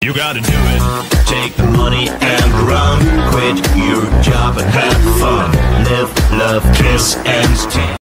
You gotta do it. Take the money and run. Quit your job and have fun. Live, love, kiss, and